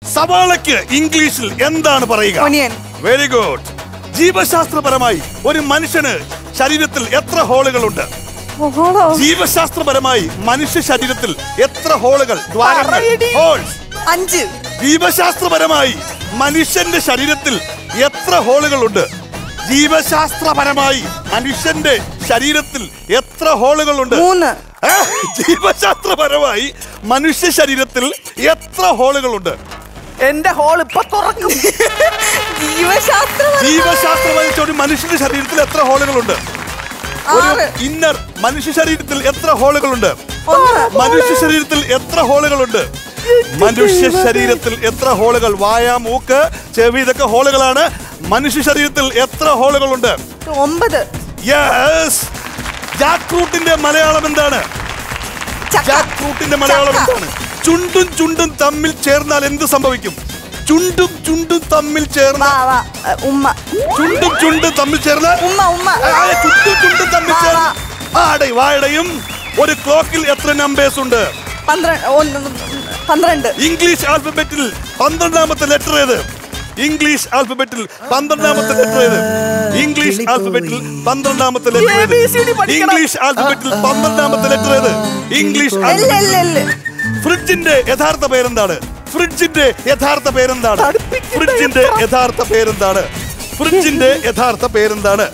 സവാളയ്ക്ക് ഇംഗ്ലീഷിൽ എന്താണ് പറയുക? Very good. ജീവശാസ്ത്രപരമായി ഒരു മനുഷ്യന് ശരീരത്തിൽ എത്ര ഹോളുകളുണ്ട്? ജീവശാസ്ത്രപരമായി മനുഷ്യ ശരീരത്തിൽ എത്ര ഹോളുകൾ, ദ്വാരങ്ങൾ? 5. ജീവശാസ്ത്രപരമായി മനുഷ്യന്റെ ശരീരത്തിൽ എത്ര ഹോളുകളുണ്ട്? ജീവശാസ്ത്രപരമായി മനുഷ്യന്റെ ശരീരത്തിൽ എത്ര ഹോളുകളുണ്ട്? 3. ജീവശാസ്ത്രപരമായി മനുഷ്യ ശരീരത്തിൽ എത്ര ഹോളുകളുണ്ട്? എന്റെ ഹോൾ ഇപ്പൊ തുറക്കും. ജീവശാസ്ത്രപരമായി ഒരു മനുഷ്യന്റെ ശരീരത്തിൽ എത്ര ഹോളുകളുണ്ട്? ഇന്നർ മനുഷ്യ ശരീരത്തിൽ എത്ര ഹോളുകളുണ്ട്? മനുഷ്യ ശരീരത്തിൽ എത്ര ഹോളുകളുണ്ട്? മനുഷ്യ ശരീരത്തിൽ എത്ര ഹോളുകൾ? വായ, മൂക്ക്, ചെവി, ഇതൊക്കെ ഹോളുകളാണ്. മനുഷ്യ ശരീരത്തിൽ എത്ര ഹോളുകളുണ്ട്? 9. യെസ്. ജാക്ക് ഫ്രൂട്ടിന്റെ മലയാളം എന്താണ്? ജാക്ക് ഫ്രൂട്ടിന്റെ മലയാളം എന്താണ്? ചുണ്ടും ചുണ്ടും തമ്മിൽ ചേർന്നാൽ എന്ത് സംഭവിക്കും? ചുണ്ടും ചുണ്ടും തമ്മിൽ ചേർന്നാൽ ചുണ്ടും ചുണ്ടും തമ്മിൽ ചേർന്നാൽ ചുണ്ടും ചുണ്ടും തമ്മിൽ ചേർന്ന് വായടയും. ഒരു ക്ലോക്കിൽ എത്ര നമ്പേഴ്സ് ഉണ്ട്? 12. ഇംഗ്ലീഷ് ആൽഫബറ്റിൽ 12ാമത്തെ ലെറ്റർ ഏത്? ഇംഗ്ലീഷ് ആൽഫബറ്റിൽ 12ാമത്തെ ലെറ്റർ ഏത്? ഇംഗ്ലീഷ് ആൽഫബറ്റിൽ 12ാമത്തെ ലെറ്റർ ഏത്? ഇംഗ്ലീഷ് ആൽഫബറ്റിൽ 12ാമത്തെ ലെറ്റർ ഏത്? ഇംഗ്ലീഷ്. ഫ്രിഡ്ജിന്റെ യഥാർത്ഥ പേരെന്താണ്? ഫ്രിഡ്ജിന്റെ യഥാർത്ഥ പേരെന്താണ്? ഫ്രിഡ്ജിന്റെ യഥാർത്ഥ പേരെന്താണ്? ഫ്രിഡ്ജിന്റെ യഥാർത്ഥ പേരെന്താണ്?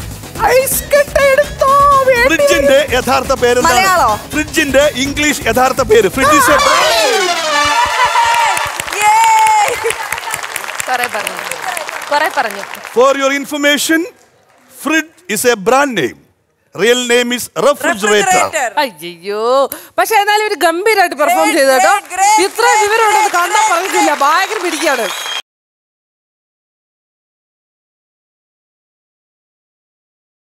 ഫ്രിഡ്ജിന്റെ യഥാർത്ഥ പേരെന്താണ്? ഫ്രിഡ്ജിന്റെ ഇംഗ്ലീഷ് യഥാർത്ഥ പേര്. Fridge is For your information, fridge is a brand name. Real name is refrigerator. അയ്യോ, പക്ഷെ എന്നാലും ഒരു ഗംഭീരമായിട്ട് പെർഫോം ചെയ്തോ. ഇത്ര വിവരമുണ്ടെന്ന് കണ്ടാൽ പറഞ്ഞില്ല. ഭയങ്കര പിടിക്കാണ്.